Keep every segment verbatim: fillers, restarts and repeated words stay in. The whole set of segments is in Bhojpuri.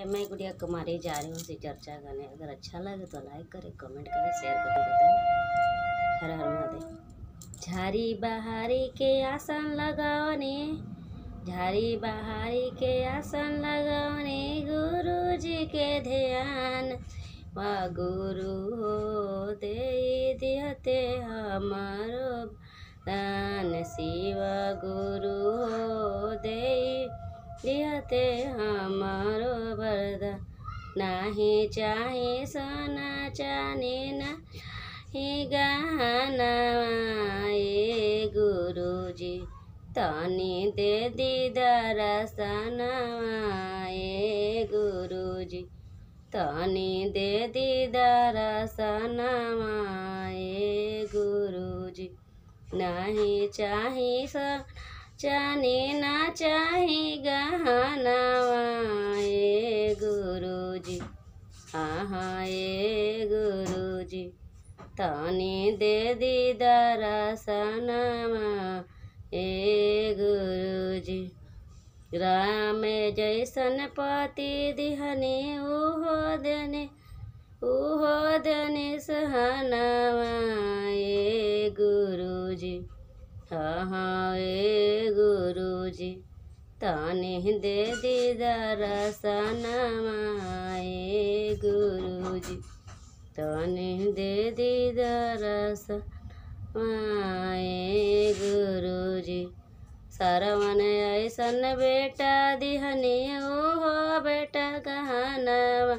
मैं गुड़िया कुमारी जा रही हूँ सी चर्चा करने। अगर अच्छा लगे तो लाइक करें, कमेंट करें, शेयर करके बताएं। हर हर महादेव। झारी बहारी के आसन लगाओने, झारी बहारी के आसन लगाओने, गुरु जी के ध्यान वा गुरु हो दे दिहते हमारो दान। शिव गुरु हो दे दिहते हमारो वरदान। नाही चाहे सोना चांदी नाही गहना, ए गुरु जी तनी दे दीदार सनवा। ए गुरु जी तनी दे दीदार सनवा। ए गुरु जी नहीं चाही सोना चांदी ना चाही गहनावा। ए गुरु जी हाँ हाँ ए गुरु जी तनी दे दीदार सनवा। ए गुरु जी राम जैसन पति दिहने उहो देने उहो देने सहनावा। ए गुरु जी हाँ हाँ ए गुरु जी तनी दे दीदार सनवा। ए गुरु जी तनी दे दीदार सनवा। ए गुरु जी सरवन ऐसन बेटा दिहने ओहो बेटा गहनावा।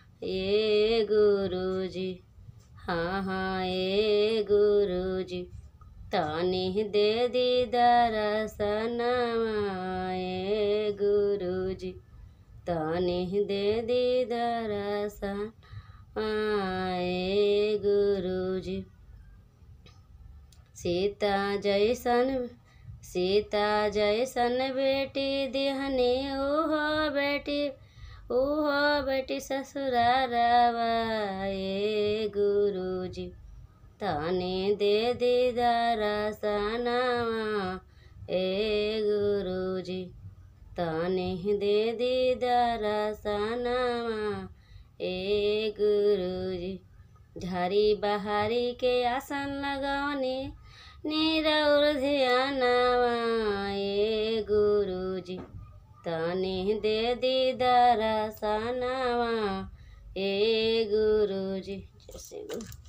ए गुरु जी हाँ हाँ ए गुरु जी तनी दे दीदार सनवा। ए गुरु जी तनी दे दीदार सनवा। ए गुरु जी सीता जैसन सीता जैसन बेटी दिहने ओहो बेटी ओहो बेटी ससुरारवा। ए गुरु जी तनी दे दीदार सनवा। ए गुरु जी तनी दे दीदार सनवा। ए गुरु जी झारी बहारी के आसन लगाओने निरौर ध्यानवा। ए गुरु जी तनी दे दीदार सनवा। ए गुरु जी जय श्री गुरु।